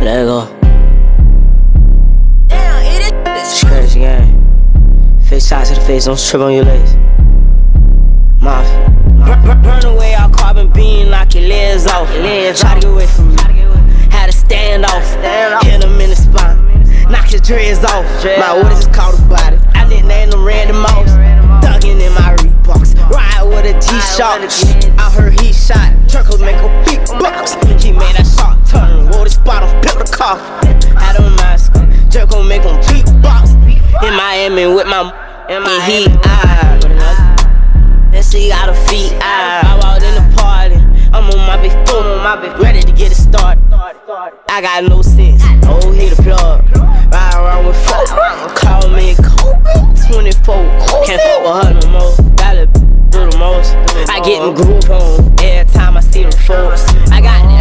Let go. It's crazy game. Face shots to the face, don't trip on your legs. Mafia. Burn away all carbon beam, knock your legs off. Try to get away from me. Had to stand off. Hit him in the spine. Knock his dreads off. My orders is called a body. I nicknamed them Randy Moss. Thuggin' in my Reeboks. Ride with a G-Shock. I heard he shot. Turkles make a big box. He made that shot turn. Wore the spot on, built the car. Had a mask. Jerko make him beatbox. In Miami with my and he and she got her feet I walked in the party. I'm on my big phone, ready to get it started. I got no sense. Oh, hit the plug. Ride around with folk. Call me Kobe. 24. Can't fuck with her no more. Gotta do the most. I get in groove on every time I see them folks. I got